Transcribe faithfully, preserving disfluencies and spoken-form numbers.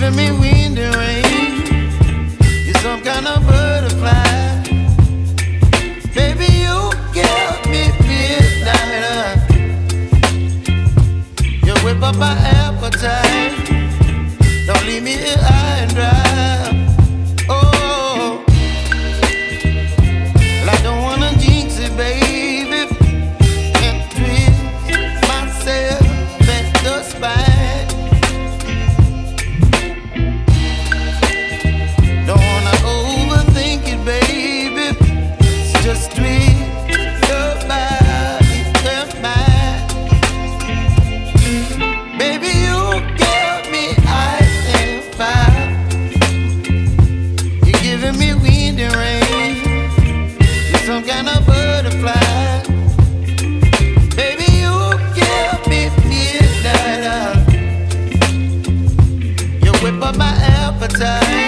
giving me wind and rain. You're some kind of butterfly. Baby, you give me midnight. You whip up my appetite. Don't leave me here high and dry. Oh, well, I don't wanna jinx it, baby, and twist myself at the spine. Don't wanna overthink it, baby. It's just twist your body and mine. Baby, you give me ice and fire. You're giving me wind and rain. You're some kind of butterfly. Baby, you give me midnight. You whip up my appetite.